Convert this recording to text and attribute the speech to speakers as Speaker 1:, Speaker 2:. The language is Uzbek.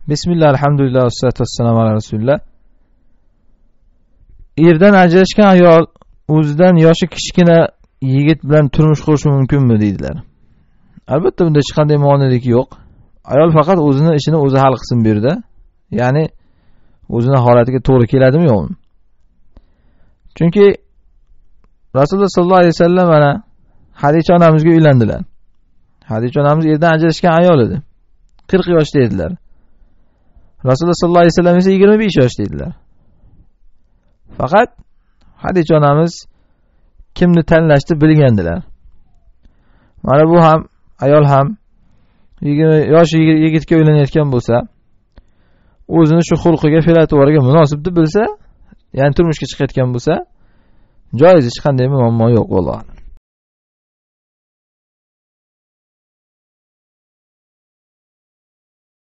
Speaker 1: Bismillah, alhamdulillah, vassalatu vassalamu ala rasulillah. Erdan ajrashgan ayol o'zidan yoshi kichkina yigit bilan turmush qurishi mumkinmi deydilar. Albatta bunda hech qanday muammolik yo'q. Ayol faqat o'zini ishini o'zi hal qilsin bu yerda. Ya'ni o'zini holatiga to'g'ri keladimi yo'qmi? Chunki Rasululloh sollallohu alayhi vasallam mana Hadicha onamizga uylandilar. Hadicha onamiz erdan ajrashgan ayol edi. 40 yoshda edilar. Rasululloh sollallohu alayhi vasallam esa 25 yoshda edilar. Faqat Hadicha onamiz kimni tanlashni bilgandilar. Mana bu ham ayol ham yosh yigitga uylanayotgan bo'lsa, o'zini shu xulqiga, fe'l-atvoriga munosib deb bilsa, ya'ni turmushga chiqayotgan bo'lsa, joiz, hech qanday muammo yo'q, valloh.